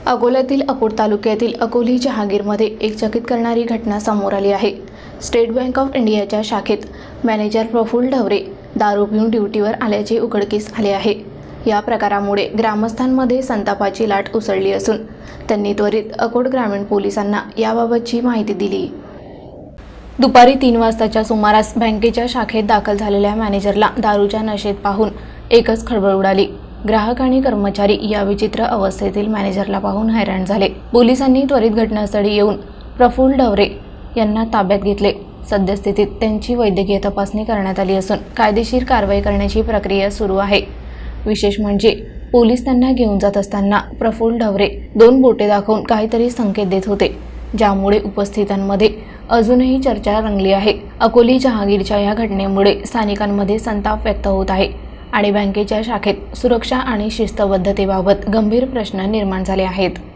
अकोल्यातील अकोट तालुक्यातील अकोली जहांगीरमध्ये एक चकित करणारी घटना समोर आली आहे। स्टेट बँक ऑफ इंडियाच्या शाखेत मॅनेजर प्रफुल्ल ढवरे दारू पिऊन ड्युटीवर आल्याचे उघडकीस आले आहे। या प्रकारामुळे ग्रामस्थांमध्ये संतापाची लाट उसळली असून त्यांनी त्वरित अकोट ग्रामीण पोलिसांना याबाबतची माहिती दिली। दुपारी 3 वाजताच्या सुमारास बँकेच्या शाखेत दाखल झालेल्या मॅनेजरला दारूच्या नशेत पाहून एकच खळबळ उडाली। ग्राहक आणि कर्मचारी या विचित्र अवस्थेतील मॅनेजरला पाहून हैराण झाले। पोलिसांनी त्वरित घटनास्थळी येऊन प्रफुल्ल ढवरे यांना ताब्यात घेतले। सद्यस्थितीत त्यांची वैद्यकीय तपासणी करण्यात आली असून कायदेशीर कारवाई करण्याची प्रक्रिया सुरू आहे। विशेष म्हणजे पोलीस त्यांना घेऊन जात असताना प्रफुल्ल ढवरे 2 बोटे दाखवून काहीतरी संकेत देत होते, ज्यामुळे उपस्थितांमध्ये अजूनही चर्चा रंगली आहे। अकोली जहांगीरच्या या घटनेमुळे स्थानिकांमध्ये संताप व्यक्त होत आहे आणि बँकेच्या शाखेत सुरक्षा आणि शिस्तबद्धतेबाबत गंभीर प्रश्न निर्माण झाले आहेत।